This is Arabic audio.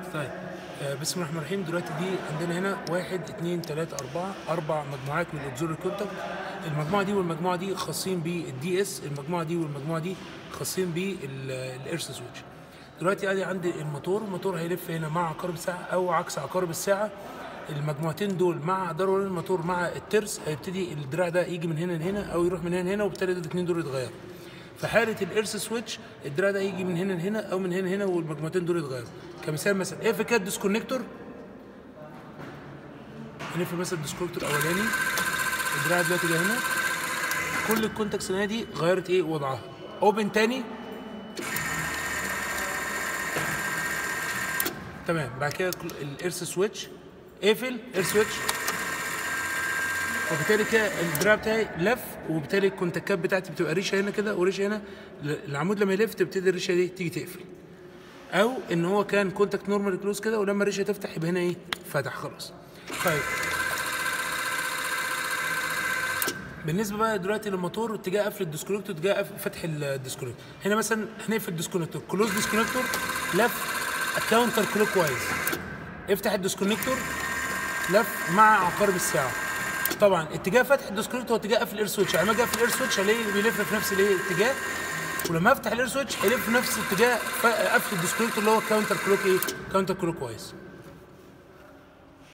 طيب بسم الله الرحمن الرحيم. دلوقتي دي عندنا هنا 1 2 3 4 مجموعات من الاوبزورفر كونتاكت. المجموعه دي والمجموعه دي خاصين بالدي اس، المجموعه دي والمجموعه دي خاصين بالارث سويتش. دلوقتي ادي عندي الموتور هيلف هنا مع عقارب الساعه او عكس عقارب الساعه. المجموعتين دول مع دوران الموتور مع الترس هيبتدي الدراع ده يجي من هنا لهنا او يروح من هنا لهنا، وبالتالي الاثنين دول يتغيروا. في حاله الارث سويتش الدراع ده يجي من هنا لهنا او من هنا لهنا والمجموعتين دول يتغيروا. كمثال مثلا ايه في كات ديسكونكتور، هنقفل مثلا الديسكونكتور الاولاني، الدراع دلوقتي جاي هنا، كل الكونتاكتس هنا دي غيرت ايه وضعها. اوبن تاني، تمام. بعد كده الارث سويتش اقفل ايرث سويتش، وبالتالي كده الدراع بتاعي لف، وبالتالي الكونتاكات بتاعتي بتبقى ريشه هنا كده وريشه هنا. العمود لما يلف تبتدي الريشه دي تيجي تقفل، او ان هو كان كونتاكت نورمال كلوز كده، ولما الريشه تفتح يبقى هنا ايه فتح خلاص. طيب بالنسبه بقى دلوقتي للموتور، اتجاه قفل الديسكونكتور اتجاه فتح الديسكونكتور. هنا مثلا هنقفل الديسكونكتور، كلوز ديسكونكتور، لف كاونتر كلوك وايز، افتح الديسكونكتور، لف مع عقارب الساعه. طبعا اتجاه فتح الديسكونكتور هو اتجاه قفل الاير سويتش، يعني لما اجي اقفل الاير سويتش هلاقيه بيلف في نفس الاتجاه، ولما افتح الاير سويتش هيلف في نفس اتجاه قفل الديسكونكتور اللي هو كاونتر كلوك وايز.